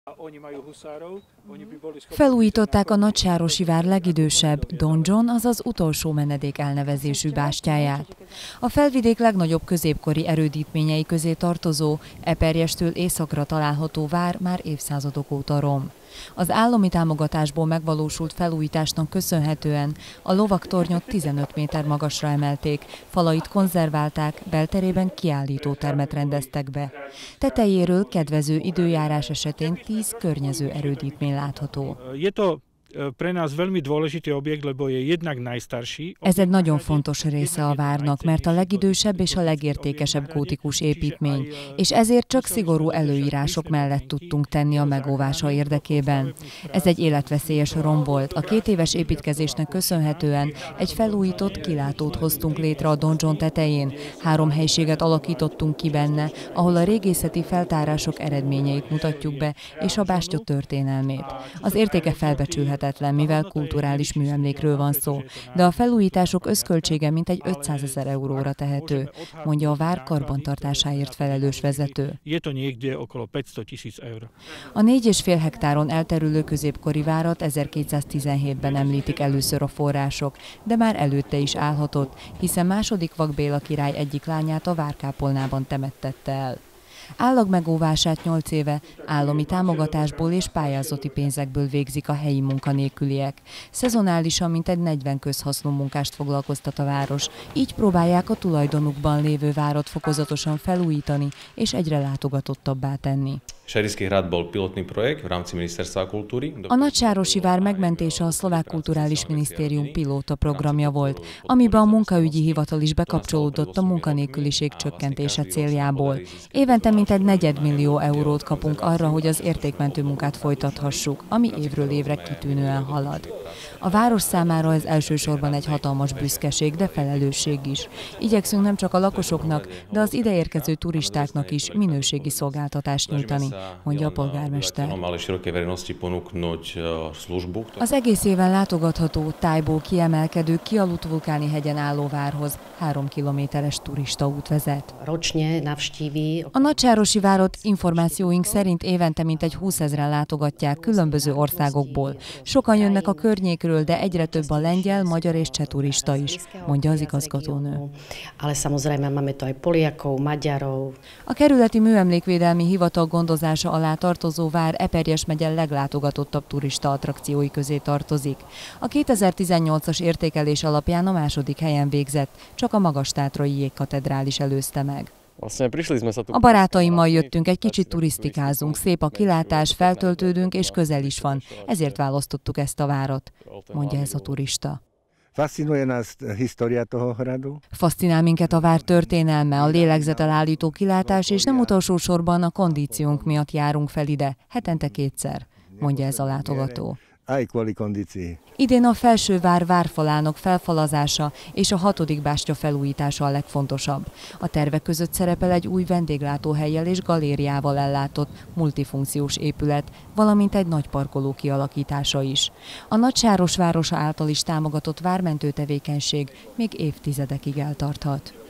Felújították a Nagysárosi vár legidősebb donjon, azaz utolsó menedék elnevezésű bástyáját. A felvidék legnagyobb középkori erődítményei közé tartozó, Eperjestől északra található vár már évszázadok óta rom. Az állami támogatásból megvalósult felújításnak köszönhetően a lovagtornyot 15 méter magasra emelték, falait konzerválták, belterében kiállítótermet rendeztek be. Tetejéről kedvező időjárás esetén 10 környező erődítmény látható. Ez egy nagyon fontos része a várnak, mert a legidősebb és a legértékesebb gótikus építmény, és ezért csak szigorú előírások mellett tudtunk tenni a megóvása érdekében. Ez egy életveszélyes rom volt. A 2 éves építkezésnek köszönhetően egy felújított kilátót hoztunk létre a donjon tetején. 3 helyiséget alakítottunk ki benne, ahol a régészeti feltárások eredményeit mutatjuk be, és a bástya történelmét. Az értéke felbecsülhetetlen, mivel kulturális műemlékről van szó, de a felújítások összköltsége mintegy 500 000 euróra tehető, mondja a vár karbantartásáért felelős vezető. A 4,5 hektáron elterülő középkori várat 1217-ben említik először a források, de már előtte is állhatott, hiszen második Vak Béla király egyik lányát a várkápolnában temettette el. Állagmegóvását 8 éve állami támogatásból és pályázati pénzekből végzik a helyi munkanélküliek. Szezonálisan mintegy 40 közhasznú munkást foglalkoztat a város, így próbálják a tulajdonukban lévő várat fokozatosan felújítani és egyre látogatottabbá tenni. A Nagysárosi vár megmentése a Szlovák Kulturális Minisztérium pilóta programja volt, amiben a munkaügyi hivatal is bekapcsolódott a munkanélküliség csökkentése céljából. Évente mintegy 4 millió eurót kapunk arra, hogy az értékmentő munkát folytathassuk, ami évről évre kitűnően halad. A város számára ez elsősorban egy hatalmas büszkeség, de felelősség is. Igyekszünk nem csak a lakosoknak, de az ideérkező turistáknak is minőségi szolgáltatást nyújtani, mondja a polgármester. Az egész éven látogatható, tájból kiemelkedő, kialudt vulkáni hegyen álló várhoz 3 kilométeres turistaút vezet. A Nagysárosi várat információink szerint évente mintegy 20 000-en látogatják különböző országokból. Sokan jönnek a környékről, de egyre több a lengyel, magyar és cseh turista is, mondja az igazgatónő. A kerületi műemlékvédelmi hivatal gondozása alá tartozó vár Eperjes megye leglátogatottabb turista attrakciói közé tartozik. A 2018-as értékelés alapján a 2. helyen végzett, csak a Magastátrai jégkatedrális előzte meg. A barátaimmal jöttünk, egy kicsit turisztikázunk, szép a kilátás, feltöltődünk és közel is van, ezért választottuk ezt a várat, mondja ez a turista. Fascinál minket a vár történelme, a lélegzetelállító kilátás, és nem utolsó sorban a kondíciónk miatt járunk fel ide, hetente 2-szer, mondja ez a látogató. Idén a Felsővár várfalának felfalazása és a 6. bástya felújítása a legfontosabb. A tervek között szerepel egy új vendéglátóhellyel és galériával ellátott multifunkciós épület, valamint egy nagy parkoló kialakítása is. A Nagysáros városa által is támogatott vármentő tevékenység még évtizedekig eltarthat.